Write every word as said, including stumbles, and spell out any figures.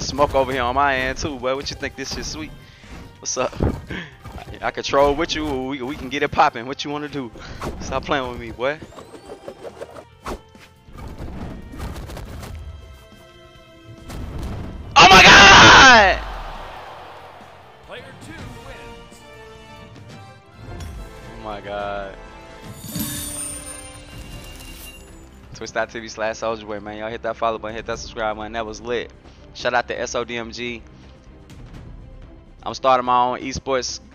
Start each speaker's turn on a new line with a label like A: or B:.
A: smoke over here on my end too, boy. What you think this shit sweet? What's up? I control with you. We, we can get it popping. What you want to do? Stop playing with me, boy. Oh my God!
B: Player two wins.
A: Oh my God. Twitch.tv slash souljaboy, man. Y'all hit that follow button, hit that subscribe button. That was lit. Shout out to S O D M G. I'm starting my own esports